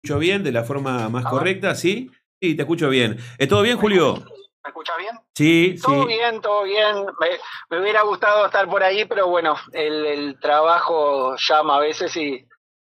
escucho bien, de la forma más A ver. correcta, ¿sí? Sí, te escucho bien. ¿Todo bien, Julio? ¿Me escuchas bien? Sí, Todo sí. bien, todo bien. Me hubiera gustado estar por ahí, pero bueno, el trabajo llama a veces y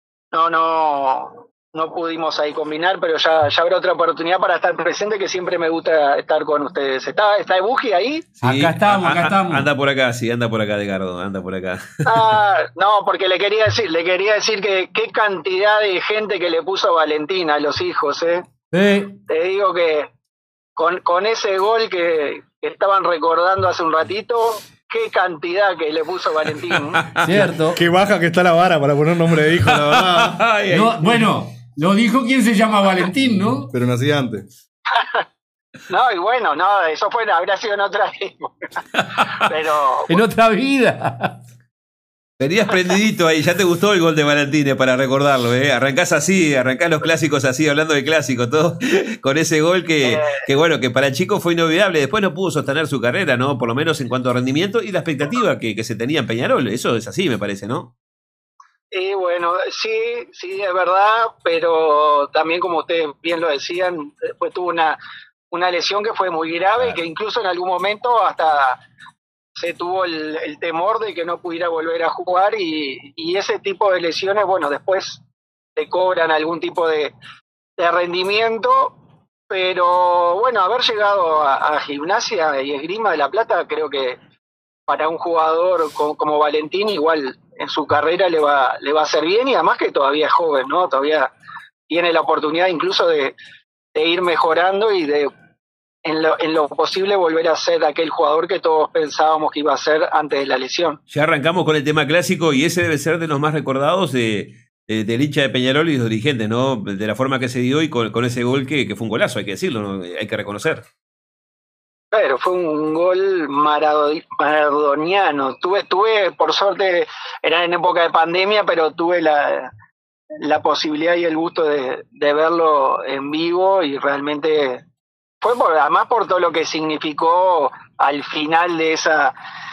no pudimos ahí combinar, pero ya habrá otra oportunidad para estar presente, que siempre me gusta estar con ustedes. ¿Está Ebuji ahí? Sí, Acá estamos. anda por acá, sí, anda por acá, Edgardo, anda por acá. No, porque le quería decir que qué cantidad de gente que le puso Valentina a los hijos, ¿eh? Te digo que con ese gol que estaban recordando hace un ratito, qué cantidad que le puso Valentín. Cierto. Qué baja que está la vara para poner nombre de hijo, la verdad. Ay, ay. No, bueno, lo dijo quien se llama Valentín, ¿no? Pero nací antes. No, y bueno, no, eso habría sido en otra época. Pero En otra vida. Venías prendidito ahí, ya te gustó el gol de Valentine para recordarlo, ¿eh? Arrancás así, arrancás los clásicos así, hablando de clásicos, todo con ese gol que bueno, que para el chico fue inolvidable. Después no pudo sostener su carrera, ¿no? Por lo menos en cuanto a rendimiento y la expectativa que se tenía en Peñarol. Eso es así, me parece, ¿no? y bueno, sí, es verdad, pero también, como ustedes bien lo decían, después tuvo una lesión que fue muy grave y que incluso en algún momento hasta se tuvo el temor de que no pudiera volver a jugar, y ese tipo de lesiones, bueno, después te cobran algún tipo de rendimiento, pero bueno, haber llegado a Gimnasia y Esgrima de La Plata, creo que para un jugador como Valentín, igual en su carrera le va a hacer bien, y además que todavía es joven, ¿no? Todavía tiene la oportunidad incluso de ir mejorando y de en lo posible volver a ser aquel jugador que todos pensábamos que iba a ser antes de la lesión. Ya arrancamos con el tema clásico y ese debe ser de los más recordados del hincha de Peñarol y los dirigentes, ¿no? De la forma que se dio y con ese gol que fue un golazo, hay que decirlo, ¿no? Hay que reconocer. Pero fue un gol maradoniano. Tuve, por suerte, era en época de pandemia, pero tuve la posibilidad y el gusto de verlo en vivo, y realmente fue además por todo lo que significó al final de esa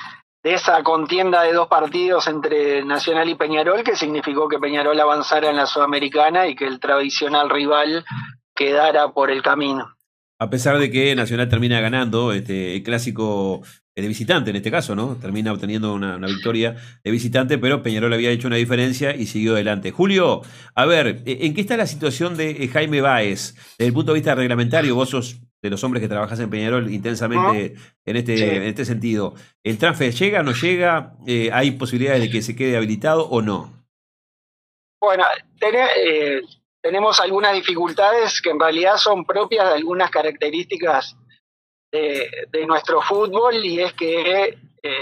contienda de 2 partidos entre Nacional y Peñarol, que significó que Peñarol avanzara en la Sudamericana y que el tradicional rival quedara por el camino. A pesar de que Nacional termina ganando el clásico de visitante en este caso, ¿no? Termina obteniendo una victoria de visitante, pero Peñarol había hecho una diferencia y siguió adelante. Julio, a ver, ¿en qué está la situación de Jaime Báez? Desde el punto de vista reglamentario, vos sos de los hombres que trabajás en Peñarol intensamente en este sentido. ¿El transfer llega o no llega? ¿Hay posibilidades de que se quede habilitado o no? Bueno, tenemos algunas dificultades que en realidad son propias de algunas características de nuestro fútbol, y es que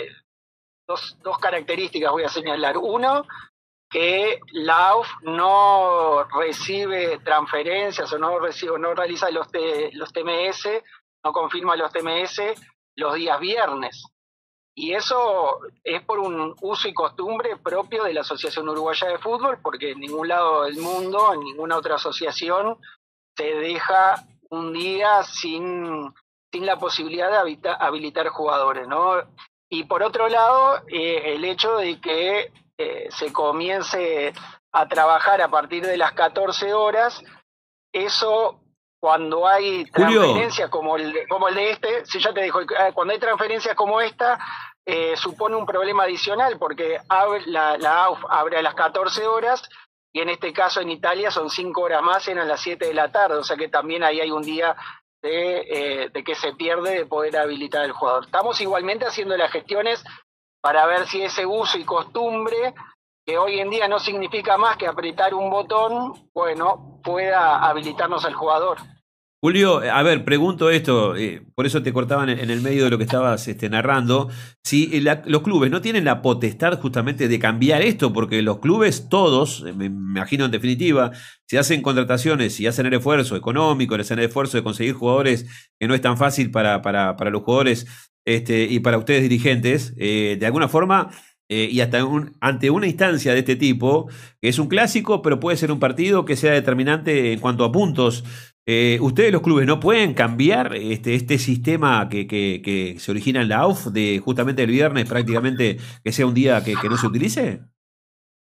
dos características voy a señalar. Uno, que la AUF no recibe transferencias o no realiza los TMS, no confirma los TMS los días viernes. Y eso es por un uso y costumbre propio de la Asociación Uruguaya de Fútbol, porque en ningún lado del mundo, en ninguna otra asociación, se deja un día sin la posibilidad de habilitar jugadores, ¿no? Y por otro lado, el hecho de que se comience a trabajar a partir de las 14 horas, eso, cuando hay transferencias como el de este, si ya te digo, cuando hay transferencias como esta, supone un problema adicional, porque la AUF abre a las 14 horas, y en este caso en Italia son 5 horas más, eran las 7 de la tarde, o sea que también ahí hay un día de que se pierde de poder habilitar al jugador. Estamos igualmente haciendo las gestiones para ver si ese uso y costumbre, que hoy en día no significa más que apretar un botón, bueno, pueda habilitarnos al jugador. Julio, a ver, pregunto esto, por eso te cortaban en el medio de lo que estabas narrando, si los clubes no tienen la potestad justamente de cambiar esto, porque los clubes todos, me imagino en definitiva, si hacen contrataciones, si hacen el esfuerzo económico, hacen el esfuerzo de conseguir jugadores, que no es tan fácil para los jugadores y para ustedes dirigentes, de alguna forma, y hasta ante una instancia de este tipo, que es un clásico, pero puede ser un partido que sea determinante en cuanto a puntos. ¿Ustedes los clubes no pueden cambiar este sistema que se origina en la AUF de justamente el viernes prácticamente que sea un día que no se utilice?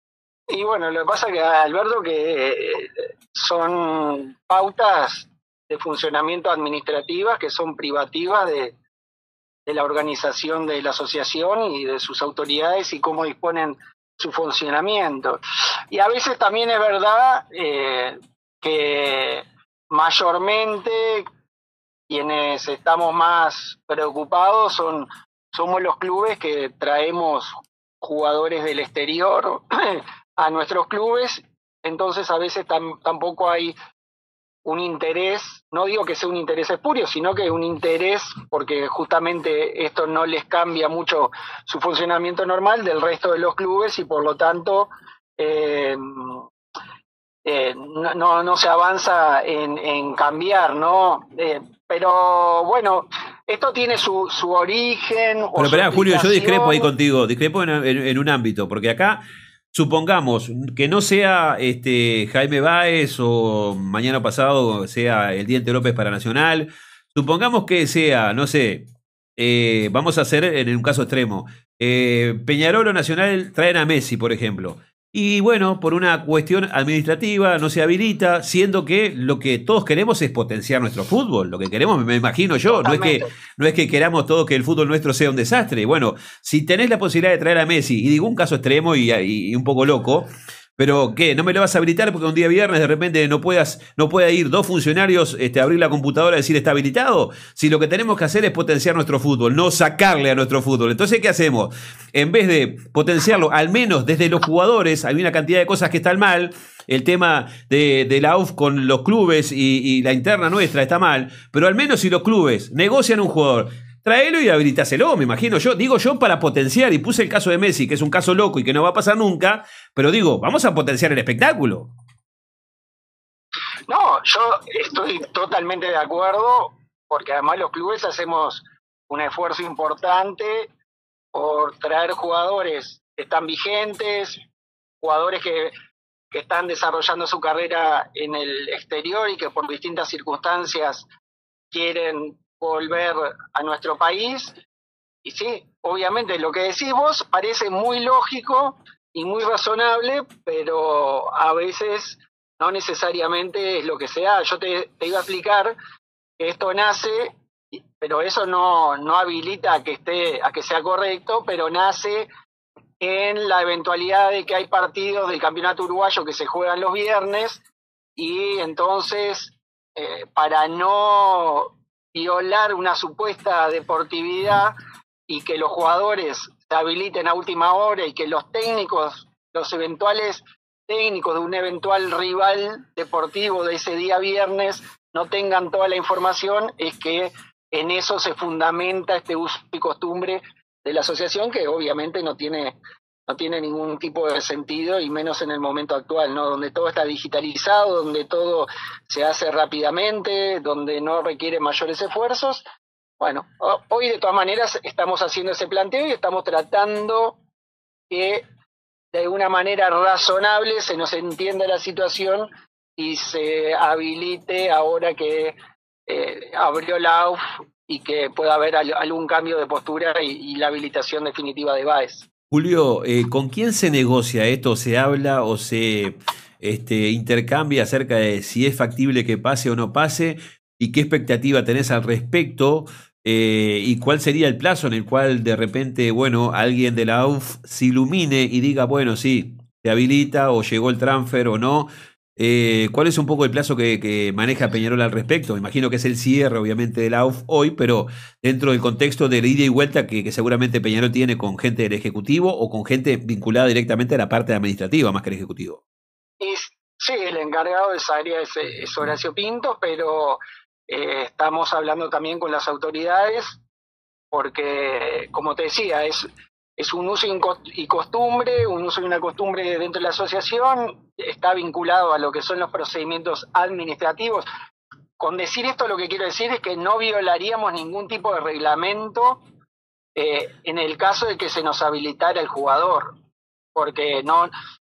Y bueno, lo que pasa que, Alberto, que son pautas de funcionamiento administrativas que son privativas de la organización de la asociación y de sus autoridades y cómo disponen su funcionamiento. Y a veces también es verdad que mayormente quienes estamos más preocupados somos los clubes que traemos jugadores del exterior a nuestros clubes, entonces a veces tampoco hay un interés, no digo que sea un interés espurio, sino que un interés porque justamente esto no les cambia mucho su funcionamiento normal del resto de los clubes y por lo tanto no se avanza en cambiar, ¿no? Pero bueno, esto tiene su origen. Pero esperá, Julio, yo discrepo ahí contigo, discrepo en un ámbito, porque acá supongamos que no sea Jaime Báez o mañana pasado sea el Diente López para Nacional. Supongamos que sea, no sé, vamos a hacer en un caso extremo. Peñarol o Nacional traen a Messi, por ejemplo. Y bueno, por una cuestión administrativa no se habilita, siendo que lo que todos queremos es potenciar nuestro fútbol. Lo que queremos, me imagino yo, no es que queramos todos que el fútbol nuestro sea un desastre. Bueno, si tenés la posibilidad de traer a Messi, y digo un caso extremo y un poco loco, pero ¿qué? ¿No me lo vas a habilitar porque un día viernes de repente no pueda ir dos funcionarios a abrir la computadora y decir está habilitado? Si lo que tenemos que hacer es potenciar nuestro fútbol, no sacarle a nuestro fútbol. Entonces, ¿qué hacemos? En vez de potenciarlo, al menos desde los jugadores, hay una cantidad de cosas que están mal. El tema de la UF con los clubes y la interna nuestra está mal, pero al menos si los clubes negocian un jugador, traelo y habilitáselo, me imagino yo. Digo yo para potenciar, y puse el caso de Messi, que es un caso loco y que no va a pasar nunca, pero digo, vamos a potenciar el espectáculo. No, yo estoy totalmente de acuerdo, porque además los clubes hacemos un esfuerzo importante por traer jugadores que están vigentes, jugadores que están desarrollando su carrera en el exterior y que por distintas circunstancias quieren volver a nuestro país. Y sí, obviamente lo que decís vos parece muy lógico y muy razonable, pero a veces no necesariamente es lo que sea. Yo te iba a explicar que esto nace, pero eso no habilita a que sea correcto, pero nace en la eventualidad de que hay partidos del campeonato uruguayo que se juegan los viernes y entonces para no violar una supuesta deportividad y que los jugadores se habiliten a última hora y que los técnicos, los eventuales técnicos de un eventual rival deportivo de ese día viernes no tengan toda la información, es que en eso se fundamenta este uso y costumbre de la asociación, que obviamente no tiene ningún tipo de sentido, y menos en el momento actual, ¿no? Donde todo está digitalizado, donde todo se hace rápidamente, donde no requiere mayores esfuerzos. Bueno, hoy de todas maneras estamos haciendo ese planteo y estamos tratando que de una manera razonable se nos entienda la situación y se habilite ahora que abrió la AUF y que pueda haber algún cambio de postura y la habilitación definitiva de Báez. Julio, ¿con quién se negocia esto? ¿Se habla o se intercambia acerca de si es factible que pase o no pase? ¿Y qué expectativa tenés al respecto? ¿Y cuál sería el plazo en el cual de repente, bueno, alguien de la UF se ilumine y diga, bueno, sí, se habilita o llegó el transfer o no? ¿Cuál es un poco el plazo que maneja Peñarol al respecto? Me imagino que es el cierre, obviamente, de la UF hoy, pero dentro del contexto de la ida y vuelta que seguramente Peñarol tiene con gente del Ejecutivo o con gente vinculada directamente a la parte administrativa más que el Ejecutivo. Sí, el encargado de esa área es Horacio Pinto, pero estamos hablando también con las autoridades porque, como te decía, es un uso y costumbre, un uso y una costumbre dentro de la asociación, está vinculado a lo que son los procedimientos administrativos. Con decir esto, lo que quiero decir es que no violaríamos ningún tipo de reglamento en el caso de que se nos habilitara el jugador, porque no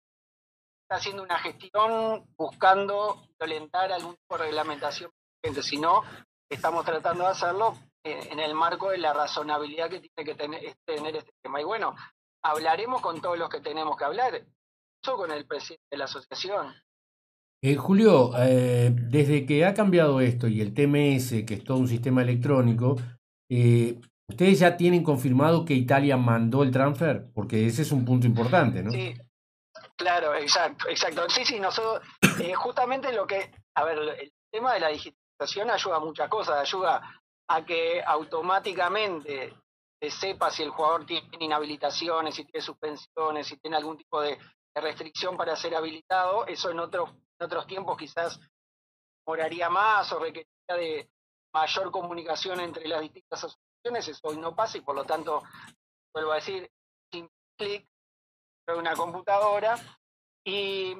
está haciendo una gestión buscando violentar algún tipo de reglamentación, sino estamos tratando de hacerlo en el marco de la razonabilidad que tiene que tener este tema. Y bueno, hablaremos con todos los que tenemos que hablar. con el presidente de la asociación. Julio, desde que ha cambiado esto y el TMS, que es todo un sistema electrónico, ¿ustedes ya tienen confirmado que Italia mandó el transfer? Porque ese es un punto importante, ¿no? Sí, claro, exacto. Sí, nosotros, justamente el tema de la digitalización ayuda a muchas cosas, ayuda a que automáticamente se sepa si el jugador tiene inhabilitaciones, si tiene suspensiones, si tiene algún tipo de restricción para ser habilitado. Eso en otros tiempos quizás demoraría más o requeriría de mayor comunicación entre las distintas asociaciones. Eso hoy no pasa y por lo tanto, vuelvo a decir, sin clic de una computadora. Y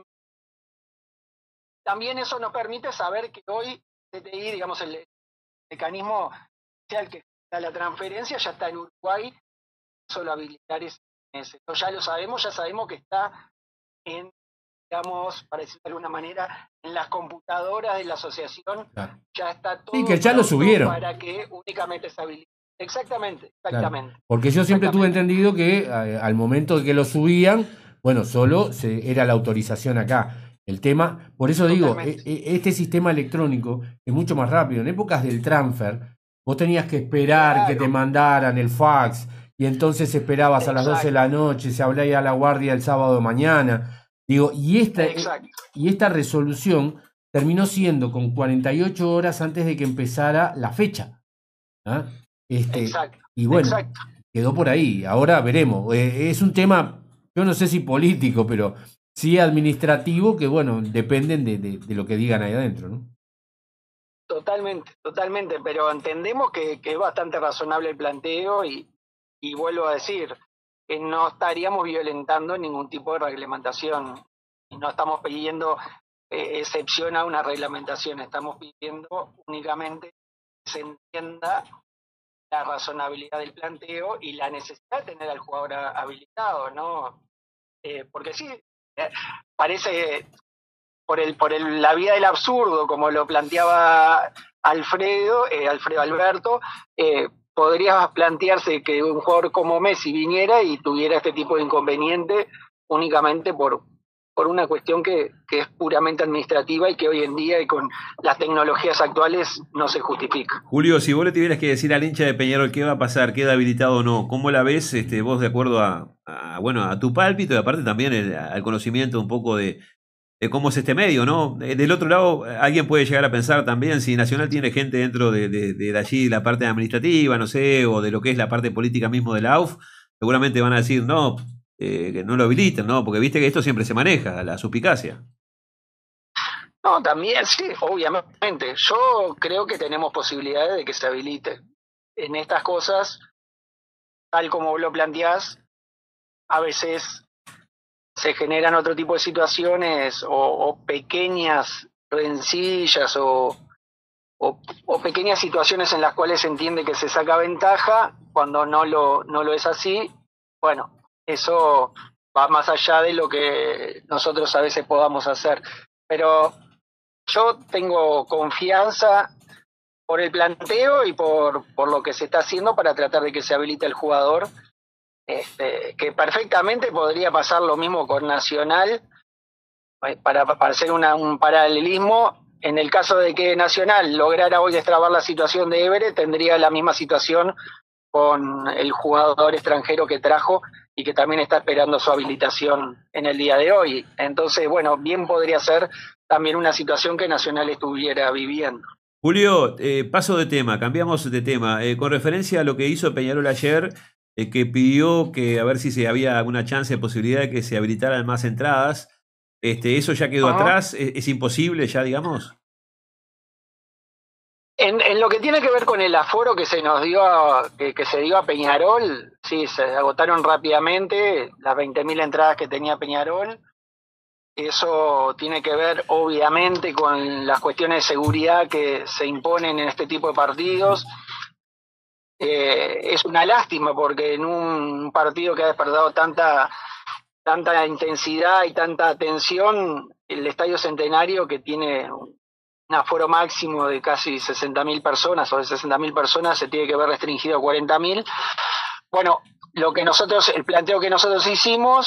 también eso nos permite saber que hoy CTI, digamos, el mecanismo social que da la transferencia ya está en Uruguay, solo habilitar ese. Eso ya lo sabemos, ya sabemos que está en, digamos, para decirlo de alguna manera, en las computadoras de la asociación, Claro. ya está todo. Sí, que ya lo subieron. Para que únicamente se habilite. Exactamente. Claro. Porque yo siempre tuve entendido que al momento de que lo subían, bueno, solo era la autorización acá. El tema, por eso digo, este sistema electrónico es mucho más rápido. En épocas del transfer, vos tenías que esperar que te mandaran el fax y entonces esperabas a las 12 de la noche, se hablaba a la guardia el sábado de mañana. Digo, y esta resolución terminó siendo con 48 horas antes de que empezara la fecha. ¿Ah? Y bueno, quedó por ahí. Ahora veremos. Es un tema, yo no sé si político, pero sí administrativo, que bueno, dependen de lo que digan ahí adentro, ¿no? Totalmente, pero entendemos que es bastante razonable el planteo y vuelvo a decir que no estaríamos violentando ningún tipo de reglamentación y no estamos pidiendo excepción a una reglamentación, estamos pidiendo únicamente que se entienda la razonabilidad del planteo y la necesidad de tener al jugador habilitado, ¿no? Porque sí, parece por la vía del absurdo, como lo planteaba Alfredo Alberto, podría plantearse que un jugador como Messi viniera y tuviera este tipo de inconveniente únicamente por una cuestión que es puramente administrativa y que hoy en día y con las tecnologías actuales no se justifica. Julio, si vos le tuvieras que decir al hincha de Peñarol qué va a pasar, queda habilitado o no, ¿cómo la ves vos de acuerdo a tu pálpito y aparte también al conocimiento un poco de cómo es este medio, ¿no? Del otro lado, alguien puede llegar a pensar también si Nacional tiene gente dentro de allí, la parte administrativa, no sé, o de lo que es la parte política mismo de la AUF, seguramente van a decir, no, que no lo habiliten, ¿no? Porque viste que esto siempre se maneja, la suspicacia. No, también, sí, obviamente. Yo creo que tenemos posibilidades de que se habilite. En estas cosas, tal como lo planteás, a veces se generan otro tipo de situaciones o pequeñas rencillas o pequeñas situaciones en las cuales se entiende que se saca ventaja cuando no lo es así. Bueno, eso va más allá de lo que nosotros a veces podamos hacer. Pero yo tengo confianza por el planteo y por lo que se está haciendo para tratar de que se habilite el jugador. Que perfectamente podría pasar lo mismo con Nacional, para hacer un paralelismo. En el caso de que Nacional lograra hoy destrabar la situación de Évere, tendría la misma situación con el jugador extranjero que trajo y que también está esperando su habilitación en el día de hoy. Entonces, bueno, bien podría ser también una situación que Nacional estuviera viviendo. Julio, paso de tema, cambiamos de tema. Con referencia a lo que hizo Peñarol ayer, que pidió que a ver si había alguna chance, posibilidad de que se habilitaran más entradas. ¿Eso ya quedó atrás? ¿Es imposible ya, digamos? En lo que tiene que ver con el aforo que se nos dio que se dio a Peñarol, sí, se agotaron rápidamente las 20.000 entradas que tenía Peñarol. Eso tiene que ver obviamente con las cuestiones de seguridad que se imponen en este tipo de partidos. Es una lástima porque en un partido que ha despertado tanta intensidad y tanta atención, el Estadio Centenario, que tiene un aforo máximo de casi 60.000 personas o de 60.000 personas, se tiene que ver restringido a 40.000. Bueno, el planteo que nosotros hicimos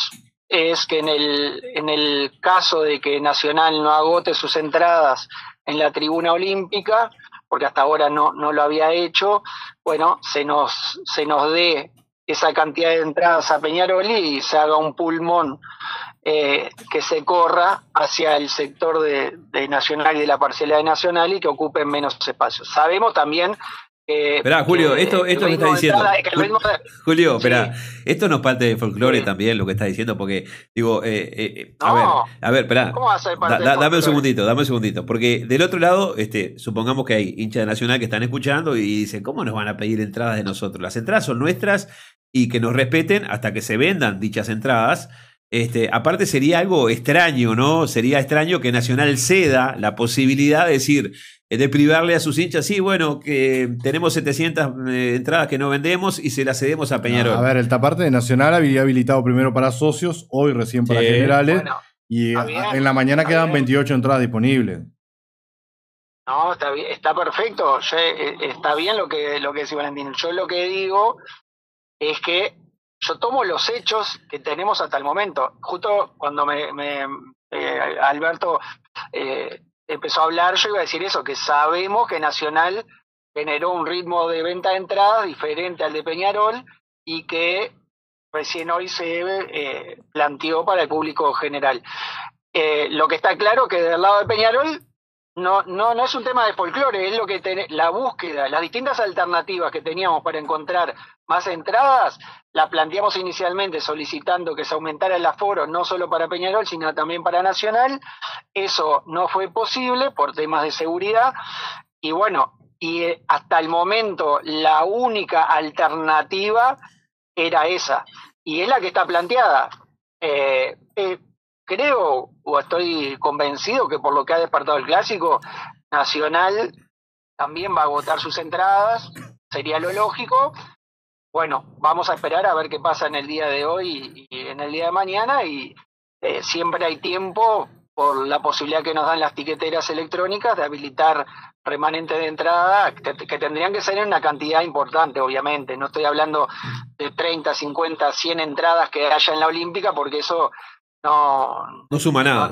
es que en el caso de que Nacional no agote sus entradas en la tribuna olímpica, porque hasta ahora no lo había hecho, bueno, se nos dé esa cantidad de entradas a Peñarol y se haga un pulmón que se corra hacia el sector de Nacional y de la parcialidad de Nacional y que ocupen menos espacios. Sabemos también Esperá, Julio, esto que está diciendo. Julio, espera, esto no es parte de folclore también, lo que está diciendo, porque, digo, a ver, espera, dame un segundito, porque del otro lado, supongamos que hay hinchas de Nacional que están escuchando y dicen, ¿cómo nos van a pedir entradas de nosotros? Las entradas son nuestras y que nos respeten hasta que se vendan dichas entradas. Aparte sería algo extraño, ¿no? Sería extraño que Nacional ceda la posibilidad de decir, de privarle a sus hinchas, sí, bueno, que tenemos 700 entradas que no vendemos y se las cedemos a Peñarol. A ver, el taparte de Nacional había habilitado primero para socios, hoy recién para generales, bueno, y en la mañana quedan 28 entradas disponibles. No, está bien, está perfecto, está bien lo que dice Valentín. Yo lo que digo es que yo tomo los hechos que tenemos hasta el momento. Justo cuando Alberto empezó a hablar, yo iba a decir eso, que sabemos que Nacional generó un ritmo de venta de entradas diferente al de Peñarol y que recién hoy se planteó para el público general. Lo que está claro que del lado de Peñarol no es un tema de folclore, es lo que la búsqueda, las distintas alternativas que teníamos para encontrar más entradas, la planteamos inicialmente solicitando que se aumentara el aforo no solo para Peñarol, sino también para Nacional. Eso no fue posible por temas de seguridad y bueno, y hasta el momento la única alternativa era esa y es la que está planteada. Creo o estoy convencido que por lo que ha despertado el clásico, Nacional también va a agotar sus entradas, sería lo lógico. Bueno, vamos a esperar a ver qué pasa en el día de hoy y en el día de mañana y siempre hay tiempo por la posibilidad que nos dan las tiqueteras electrónicas de habilitar remanentes de entrada que tendrían que ser en una cantidad importante, obviamente. No estoy hablando de 30, 50, 100 entradas que haya en la Olímpica porque eso no suma nada.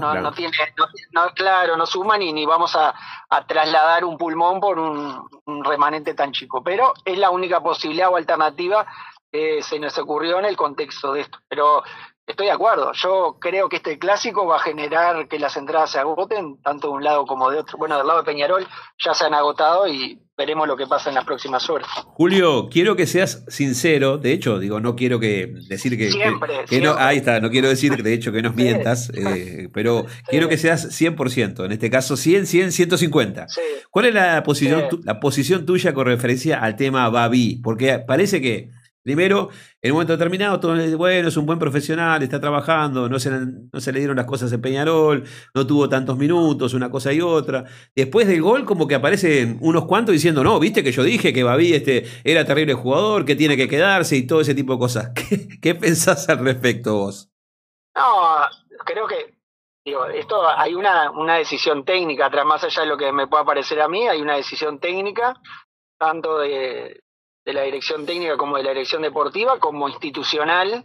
Claro, no suma ni vamos a trasladar un pulmón por un remanente tan chico. Pero es la única posibilidad o alternativa que se nos ocurrió en el contexto de esto. Pero estoy de acuerdo. Yo creo que este clásico va a generar que las entradas se agoten, tanto de un lado como de otro. Bueno, del lado de Peñarol ya se han agotado y veremos lo que pasa en las próximas horas. Julio, quiero que seas sincero. De hecho, no quiero decir que... Siempre. No, ahí está, no quiero decir, de hecho, que nos mientas, pero quiero que seas 100%. En este caso, 100, 150. Sí. ¿Cuál es la posición tuya con referencia al tema Babi? Porque parece que primero, en un momento determinado, todos dicen, bueno, es un buen profesional, está trabajando, no se le dieron las cosas en Peñarol, no tuvo tantos minutos, una cosa y otra. Después del gol, como que aparecen unos cuantos diciendo, no, viste que yo dije que Babi era terrible jugador, que tiene que quedarse y todo ese tipo de cosas. ¿Qué pensás al respecto vos? No, creo que esto hay una decisión técnica, más allá de lo que me pueda parecer a mí, hay una decisión técnica, tanto de la dirección técnica como de la dirección deportiva, como institucional,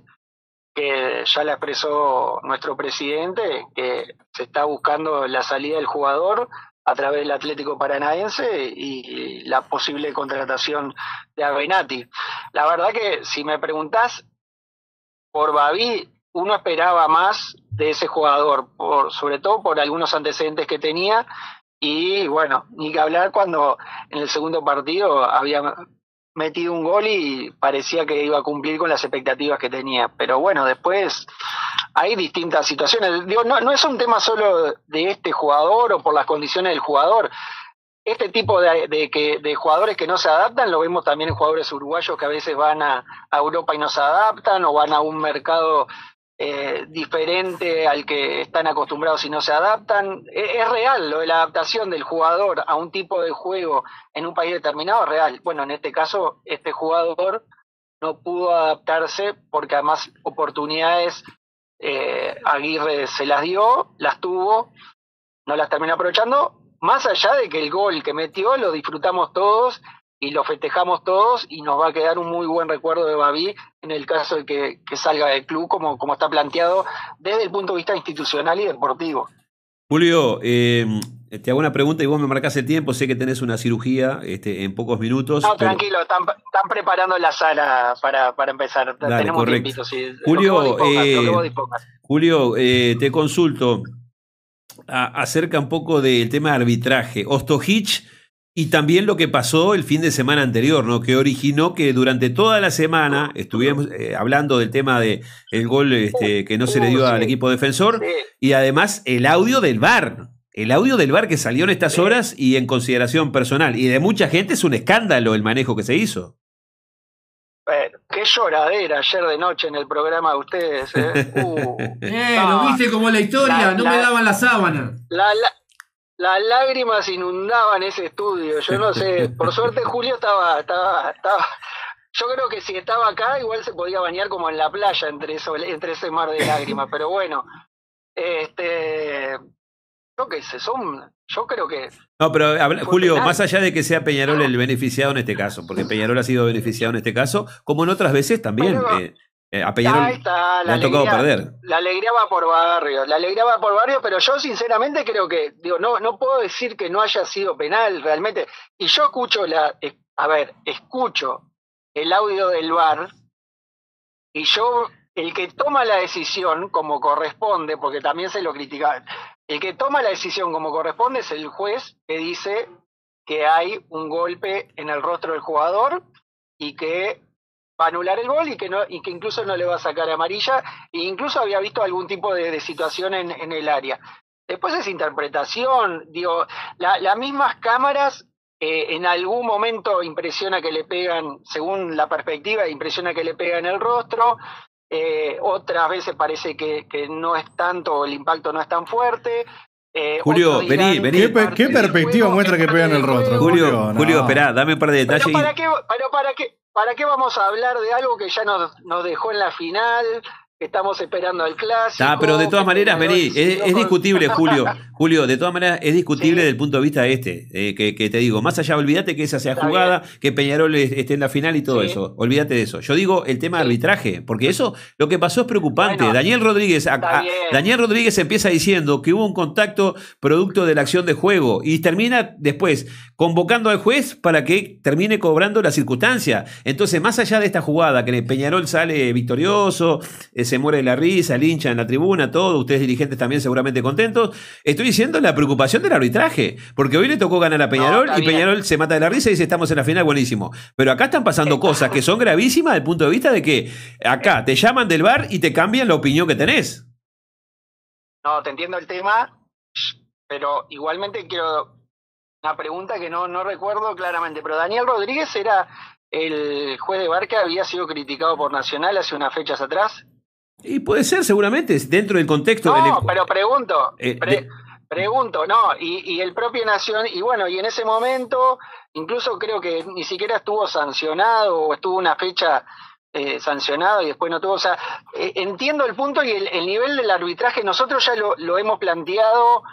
que ya la expresó nuestro presidente, que se está buscando la salida del jugador a través del Atlético Paranaense y la posible contratación de Avenatti. La verdad que si me preguntás por Babi, uno esperaba más de ese jugador, sobre todo por algunos antecedentes que tenía, y bueno, ni que hablar cuando en el segundo partido había metido un gol y parecía que iba a cumplir con las expectativas que tenía. Pero bueno, después hay distintas situaciones. No es un tema solo de este jugador o por las condiciones del jugador. Este tipo de jugadores que no se adaptan lo vemos también en jugadores uruguayos que a veces van a Europa y no se adaptan o van a un mercado diferente al que están acostumbrados y no se adaptan. Es real lo de la adaptación del jugador a un tipo de juego en un país determinado, es real. Bueno, en este caso, este jugador no pudo adaptarse porque además oportunidades Aguirre se las dio, las tuvo, no las terminó aprovechando, más allá de que el gol que metió lo disfrutamos todos y lo festejamos todos y nos va a quedar un muy buen recuerdo de Babi en el caso de que salga del club como está planteado desde el punto de vista institucional y deportivo. Julio, te hago una pregunta y vos me marcás el tiempo. Sé que tenés una cirugía en pocos minutos. No, tranquilo, están preparando la sala para empezar. Dale, tenemos correcto. un tiempito, sí. Julio, lo que vos dispongas. Julio, te consulto acerca un poco del tema de arbitraje. Ostojic y también lo que pasó el fin de semana anterior, ¿no? Que originó que durante toda la semana estuvimos hablando del tema de el gol que no se le dio al equipo defensor, y además el audio del VAR. El audio del VAR que salió en estas horas y en consideración personal. Y de mucha gente es un escándalo el manejo que se hizo. Bueno, qué lloradera ayer de noche en el programa de ustedes. ¿Lo viste como la historia? No me daban la sábana. Las lágrimas inundaban ese estudio. Yo no sé, por suerte Julio estaba. Yo creo que si estaba acá igual se podía bañar como en la playa entre ese mar de lágrimas. Pero bueno, yo qué sé, yo creo que... No, pero Julio, más allá de que sea Peñarol el beneficiado en este caso, porque Peñarol ha sido beneficiado en este caso, como en otras veces también, a Peñarol le ha tocado perder. La alegría va por barrio, pero yo sinceramente creo que, no puedo decir que no haya sido penal realmente. Y yo escucho el audio del VAR, y el que toma la decisión como corresponde, porque también se lo criticaban, el que toma la decisión como corresponde es el juez que dice que hay un golpe en el rostro del jugador y que va a anular el gol y que incluso no le va a sacar amarilla, e incluso había visto algún tipo de situación en el área. Después esa interpretación, las mismas cámaras en algún momento impresiona que le pegan, según la perspectiva, impresiona que le pegan el rostro. Otras veces parece que no es tanto, el impacto no es tan fuerte. Julio, vení. ¿Qué perspectiva muestra que pegan el rostro? Julio, esperá, dame un par de detalles. ¿Para qué vamos a hablar de algo que ya nos dejó en la final? Estamos esperando al clásico. Pero de todas maneras, vení, es discutible, Julio. Julio, de todas maneras, es discutible desde el punto de vista que te digo, más allá, olvídate que esa sea jugada, que Peñarol esté en la final y todo eso. Olvídate de eso. Yo digo el tema de arbitraje, porque eso, lo que pasó es preocupante. Bueno, Daniel Rodríguez empieza diciendo que hubo un contacto producto de la acción de juego y termina después convocando al juez para que termine cobrando la circunstancia. Entonces, más allá de esta jugada, que Peñarol sale victorioso, se muere la risa, el hincha en la tribuna, todo, ustedes dirigentes también seguramente contentos. Estoy diciendo la preocupación del arbitraje, porque hoy le tocó ganar a Peñarol y Peñarol se mata de la risa y dice estamos en la final, buenísimo. Pero acá están pasando cosas que son gravísimas desde el punto de vista de que acá te llaman del VAR y te cambian la opinión que tenés. No, te entiendo el tema, pero igualmente quiero una pregunta que no recuerdo claramente, pero Daniel Rodríguez era el juez de VAR que había sido criticado por Nacional hace unas fechas atrás. Y puede ser, seguramente, dentro del contexto. No, pero pregunto, no, y el propio Nación, y bueno, y en ese momento, incluso creo que ni siquiera estuvo sancionado, o estuvo una fecha sancionado y después no tuvo, o sea, entiendo el punto y el nivel del arbitraje, nosotros ya lo hemos planteado.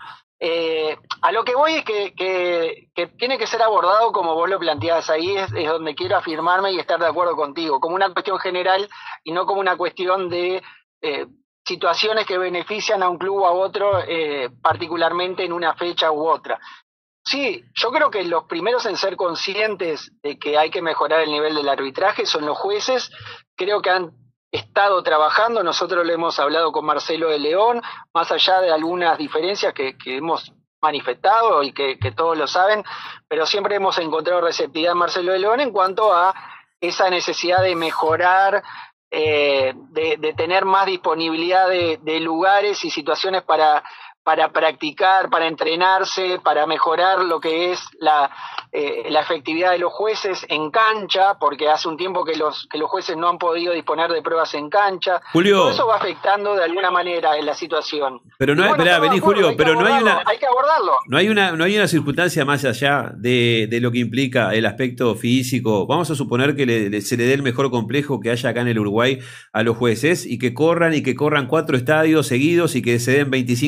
A lo que voy es que tiene que ser abordado como vos lo planteás. Ahí es donde quiero afirmarme y estar de acuerdo contigo, como una cuestión general y no como una cuestión de situaciones que benefician a un club o a otro, particularmente en una fecha u otra. Sí, yo creo que los primeros en ser conscientes de que hay que mejorar el nivel del arbitraje son los jueces. Creo que han estado trabajando, nosotros lo hemos hablado con Marcelo de León, más allá de algunas diferencias que hemos manifestado y que todos lo saben, pero siempre hemos encontrado receptividad en Marcelo de León en cuanto a esa necesidad de mejorar, de tener más disponibilidad de lugares y situaciones para practicar, para entrenarse, para mejorar lo que es la efectividad de los jueces en cancha, porque hace un tiempo que los jueces no han podido disponer de pruebas en cancha. Julio, todo eso va afectando de alguna manera en la situación. Pero no, vení Julio, pero no hay una... Hay que abordarlo. No hay una circunstancia más allá de lo que implica el aspecto físico. Vamos a suponer que se le dé el mejor complejo que haya acá en el Uruguay a los jueces y que corran 4 estadios seguidos y que se den 25 vueltas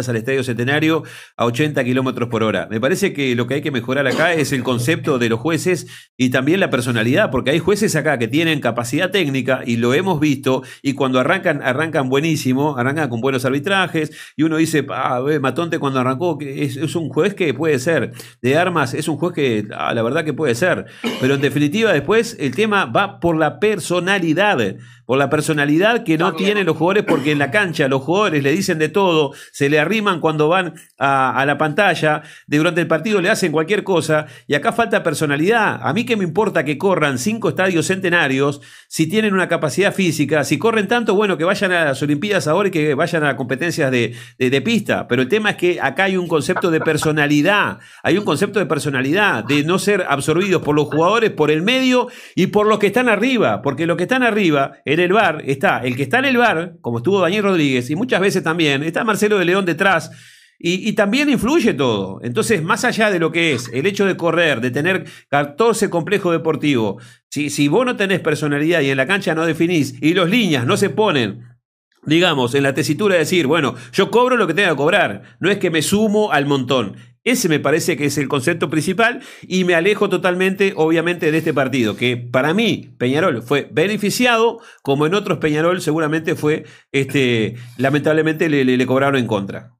al Estadio Centenario a 80 kilómetros por hora. Me parece que lo que hay que mejorar acá es el concepto de los jueces y también la personalidad, porque hay jueces acá que tienen capacidad técnica y lo hemos visto, y cuando arrancan buenísimo, arrancan con buenos arbitrajes, y uno dice, Matonte cuando arrancó, que es un juez que puede ser, de armas, es un juez que la verdad que puede ser, pero en definitiva después el tema va por la personalidad que no tienen los jugadores, porque en la cancha los jugadores le dicen de todo, se le arriman cuando van a la pantalla, durante el partido le hacen cualquier cosa, y acá falta personalidad. A mí qué me importa que corran 5 estadios centenarios si tienen una capacidad física, si corren tanto, bueno, que vayan a las Olimpiadas ahora y que vayan a competencias de pista, pero el tema es que acá hay un concepto de personalidad, de no ser absorbidos por los jugadores, por el medio y por los que están arriba, porque los que están arriba en el VAR está el que está en el VAR, como estuvo Daniel Rodríguez, y muchas veces también está Marcelo de León detrás, y también influye todo. Entonces, más allá de lo que es el hecho de correr, de tener 14 complejos deportivos, si vos no tenés personalidad y en la cancha no definís y los líneas no se ponen, digamos, en la tesitura de decir, bueno, yo cobro lo que tenga que cobrar, no es que me sumo al montón. Ese me parece que es el concepto principal, y me alejo totalmente, obviamente, de este partido, que para mí Peñarol fue beneficiado, como en otros Peñarol seguramente fue, lamentablemente le cobraron en contra.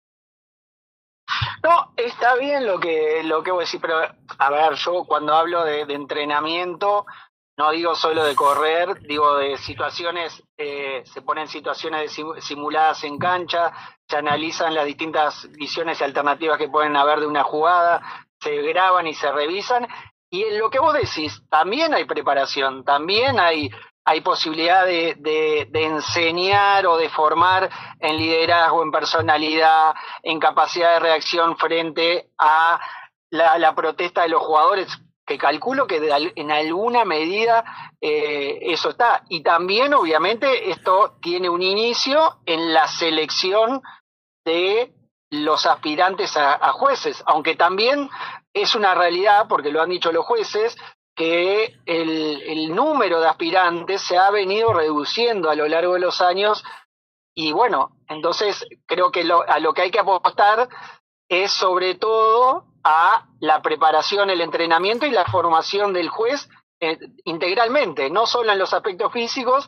No, está bien lo que vos decís, pero a ver, yo cuando hablo de entrenamiento, no digo solo de correr, digo de situaciones, se ponen situaciones simuladas en cancha, se analizan las distintas visiones y alternativas que pueden haber de una jugada, se graban y se revisan, y en lo que vos decís, también hay preparación, también hay posibilidad de enseñar o de formar en liderazgo, en personalidad, en capacidad de reacción frente a la protesta de los jugadores, que calculo que en alguna medida eso está. Y también, obviamente, esto tiene un inicio en la selección de los aspirantes a jueces, aunque también es una realidad, porque lo han dicho los jueces, que el número de aspirantes se ha venido reduciendo a lo largo de los años, y bueno, entonces creo que a lo que hay que apostar es sobre todo a la preparación, el entrenamiento y la formación del juez integralmente, no solo en los aspectos físicos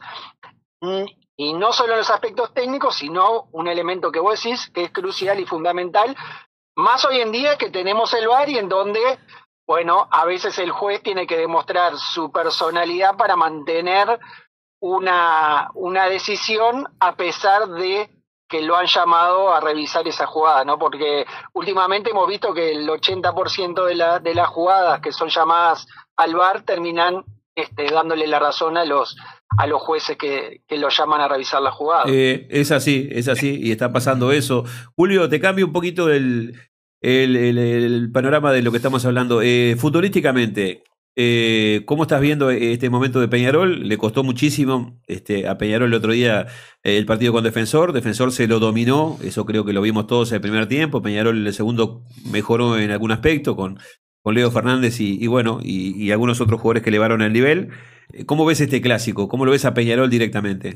y no solo en los aspectos técnicos, sino un elemento que vos decís que es crucial y fundamental, más hoy en día que tenemos el VAR, y en donde, bueno, a veces el juez tiene que demostrar su personalidad para mantener una decisión a pesar de que lo han llamado a revisar esa jugada, ¿no? Porque últimamente hemos visto que el 80% de las jugadas que son llamadas al VAR terminan dándole la razón a los jueces que lo llaman a revisar la jugada. Es así, y está pasando eso. Julio, te cambio un poquito el panorama de lo que estamos hablando. Futbolísticamente, ¿cómo estás viendo este momento de Peñarol? Le costó muchísimo a Peñarol el otro día el partido con Defensor se lo dominó, eso creo que lo vimos todos en el primer tiempo. Peñarol en el segundo mejoró en algún aspecto con Leo Fernández y bueno, y algunos otros jugadores que elevaron el nivel. ¿Cómo ves este clásico? ¿Cómo lo ves a Peñarol directamente?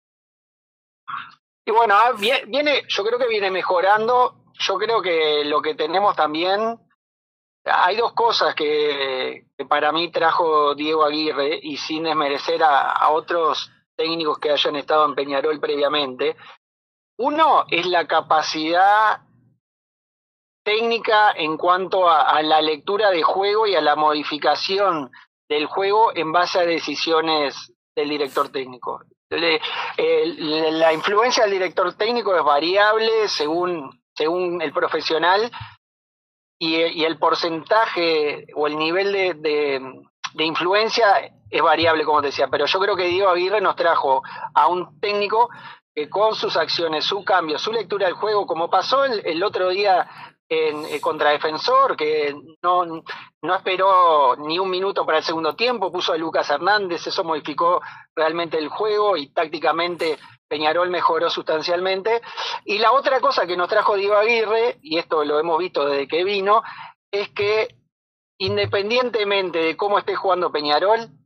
Y bueno, yo creo que viene mejorando. Yo creo que lo que tenemos también, hay dos cosas que para mí trajo Diego Aguirre, y sin desmerecer a otros técnicos que hayan estado en Peñarol previamente. Uno es la capacidad técnica en cuanto a la lectura de juego y a la modificación del juego en base a decisiones del director técnico. La influencia del director técnico es variable según el profesional, y el porcentaje o el nivel de influencia es variable, como te decía, pero yo creo que Diego Aguirre nos trajo a un técnico que con sus acciones, su cambio, su lectura del juego, como pasó el otro día contra Defensor, que no esperó ni un minuto para el segundo tiempo, puso a Lucas Hernández, eso modificó realmente el juego y tácticamente Peñarol mejoró sustancialmente. Y la otra cosa que nos trajo Diego Aguirre, y esto lo hemos visto desde que vino, es que independientemente de cómo esté jugando Peñarol,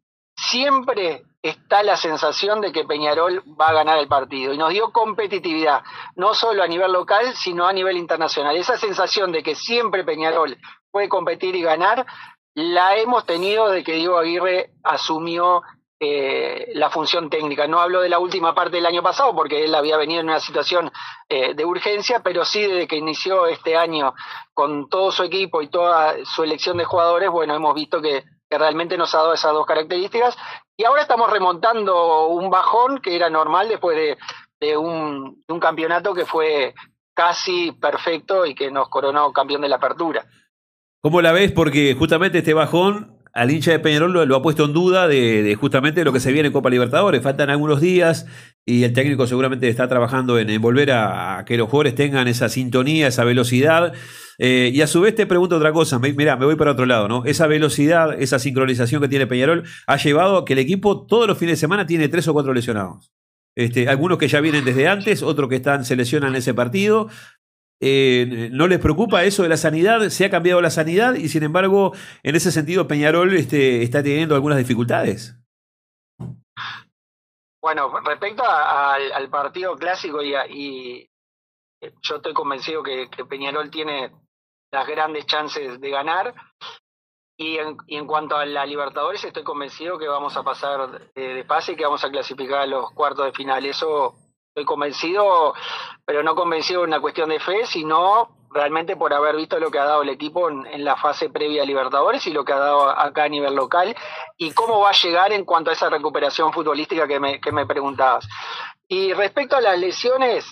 siempre está la sensación de que Peñarol va a ganar el partido, y nos dio competitividad, no solo a nivel local, sino a nivel internacional. Esa sensación de que siempre Peñarol puede competir y ganar, la hemos tenido desde que Diego Aguirre asumió la función técnica. No hablo de la última parte del año pasado, porque él había venido en una situación de urgencia, pero sí desde que inició este año con todo su equipo y toda su elección de jugadores, bueno, hemos visto que realmente nos ha dado esas dos características, y ahora estamos remontando un bajón que era normal después de un campeonato que fue casi perfecto y que nos coronó campeón de la apertura. ¿Cómo la ves? Porque justamente este bajón al hincha de Peñarol lo ha puesto en duda de justamente lo que se viene en Copa Libertadores. Faltan algunos días y el técnico seguramente está trabajando en volver a que los jugadores tengan esa sintonía, esa velocidad. Y a su vez te pregunto otra cosa. Mirá, me voy para otro lado, ¿no? Esa velocidad, esa sincronización que tiene Peñarol ha llevado a que el equipo todos los fines de semana tiene 3 o 4 lesionados. Algunos que ya vienen desde antes, otros que se lesionan en ese partido. ¿No les preocupa eso de la sanidad? Se ha cambiado la sanidad y sin embargo en ese sentido Peñarol está teniendo algunas dificultades. Bueno, respecto al partido clásico y yo estoy convencido que Peñarol tiene las grandes chances de ganar, y en cuanto a la Libertadores estoy convencido que vamos a pasar de fase y que vamos a clasificar a los cuartos de final. Eso estoy convencido, pero no convencido en una cuestión de fe, sino realmente por haber visto lo que ha dado el equipo en la fase previa a Libertadores y lo que ha dado acá a nivel local, y cómo va a llegar en cuanto a esa recuperación futbolística que me preguntabas. Y respecto a las lesiones,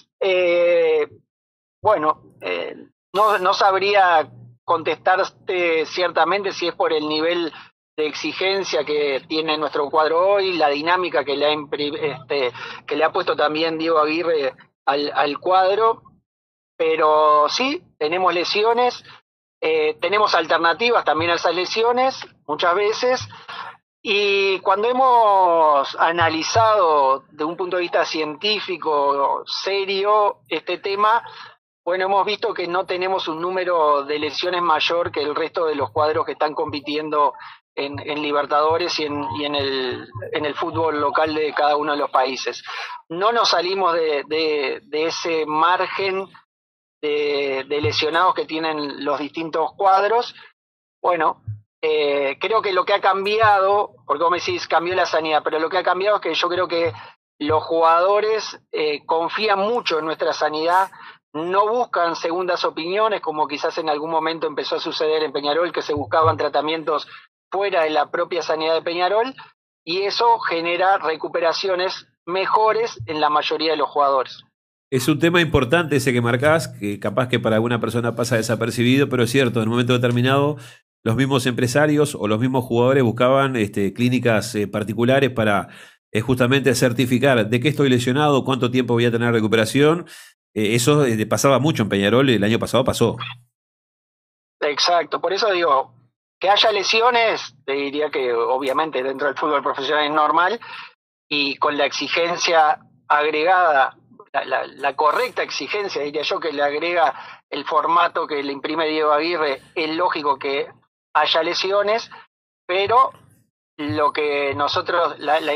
no sabría contestarte ciertamente si es por el nivel de exigencia que tiene nuestro cuadro hoy, la dinámica que le ha puesto también Diego Aguirre al cuadro, pero sí, tenemos lesiones, tenemos alternativas también a esas lesiones muchas veces, y cuando hemos analizado de un punto de vista científico serio este tema, bueno, hemos visto que no tenemos un número de lesiones mayor que el resto de los cuadros que están compitiendo en Libertadores y en el fútbol local de cada uno de los países. No nos salimos de ese margen de lesionados que tienen los distintos cuadros. Bueno, creo que lo que ha cambiado, porque vos me decís cambió la sanidad, pero lo que ha cambiado es que yo creo que los jugadores confían mucho en nuestra sanidad, no buscan segundas opiniones, como quizás en algún momento empezó a suceder en Peñarol, que se buscaban tratamientos fuera de la propia sanidad de Peñarol, y eso genera recuperaciones mejores en la mayoría de los jugadores. Es un tema importante ese que marcás, que capaz que para alguna persona pasa desapercibido, pero es cierto, en un momento determinado los mismos empresarios o los mismos jugadores buscaban clínicas particulares para justamente certificar de qué estoy lesionado, cuánto tiempo voy a tener recuperación. Eso pasaba mucho en Peñarol, el año pasado pasó. Exacto, por eso digo, que haya lesiones, te diría que obviamente dentro del fútbol profesional es normal, y con la exigencia agregada, la correcta exigencia, diría yo, que le agrega el formato que le imprime Diego Aguirre, es lógico que haya lesiones, pero lo que nosotros,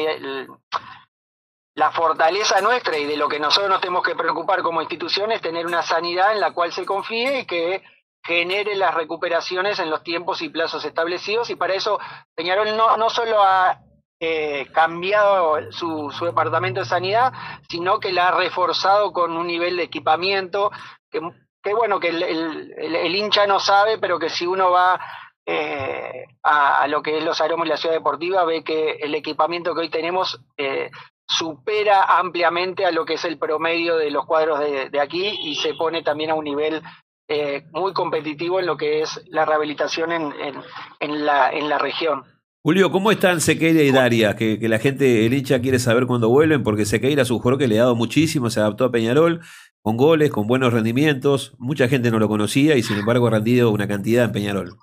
la fortaleza nuestra y de lo que nosotros nos tenemos que preocupar como institución es tener una sanidad en la cual se confíe y que genere las recuperaciones en los tiempos y plazos establecidos, y para eso Peñarol no solo ha cambiado su departamento de sanidad, sino que la ha reforzado con un nivel de equipamiento que bueno, que el hincha no sabe, pero que si uno va a lo que es los aeródromos y la ciudad deportiva, ve que el equipamiento que hoy tenemos supera ampliamente a lo que es el promedio de los cuadros de aquí, y se pone también a un nivel muy competitivo en lo que es la rehabilitación en la región. Julio, ¿cómo están Sequeira y Daria? Que la gente, el hincha quiere saber cuándo vuelven, porque Sequeira es un jugador que le ha dado muchísimo, se adaptó a Peñarol, con goles, con buenos rendimientos, mucha gente no lo conocía y sin embargo ha rendido una cantidad en Peñarol.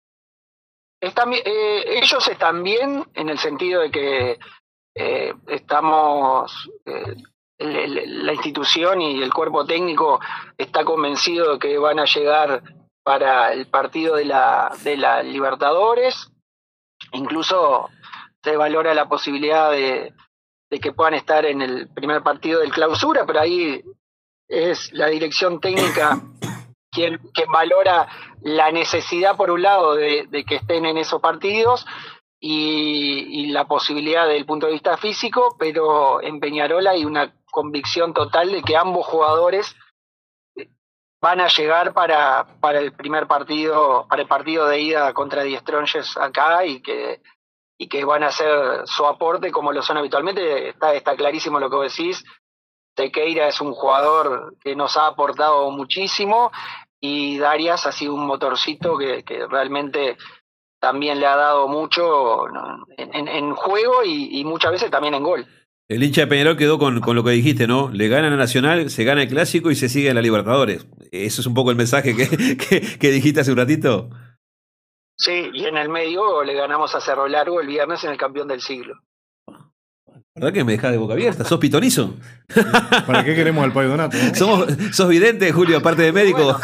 Ellos están bien en el sentido de que estamos... la institución y el cuerpo técnico está convencido de que van a llegar para el partido de la Libertadores. Incluso se valora la posibilidad de que puedan estar en el primer partido del Clausura, pero ahí es la dirección técnica quien valora la necesidad, por un lado, de que estén en esos partidos y la posibilidad desde el punto de vista físico, pero en Peñarol hay una convicción total de que ambos jugadores van a llegar para el primer partido, para el partido de ida contra Die Strongers acá, y que van a hacer su aporte como lo son habitualmente. Está clarísimo lo que vos decís. Sequeira es un jugador que nos ha aportado muchísimo, y Darias ha sido un motorcito que realmente también le ha dado mucho, ¿no?, en juego y muchas veces también en gol. El hincha de Peñarol quedó con lo que dijiste, ¿no? Le ganan a Nacional, se gana el Clásico y se sigue en la Libertadores. ¿Eso es un poco el mensaje que dijiste hace un ratito? Sí, y en el medio le ganamos a Cerro Largo el viernes en el campeón del siglo. ¿Verdad que me dejás de boca abierta? ¿Sos pitonizo? ¿Para qué queremos al Pai Donato? ¿Sos vidente, Julio, aparte de médico? Bueno,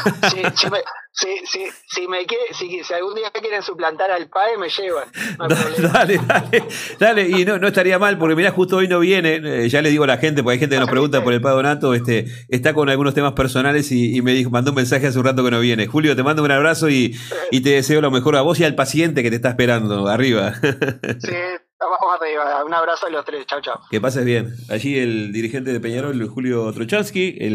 si algún día quieren suplantar al PAE, me llevan. No dale. Y no estaría mal, porque mirá, justo hoy no viene. Ya le digo a la gente, porque hay gente que nos pregunta por el Pai Donato. Está con algunos temas personales y mandó un mensaje hace un rato que no viene. Julio, te mando un abrazo y te deseo lo mejor a vos y al paciente que te está esperando arriba. Sí. Vamos arriba, un abrazo a los tres, chau. Que pases bien. Allí el dirigente de Peñarol, Julio Trochansky.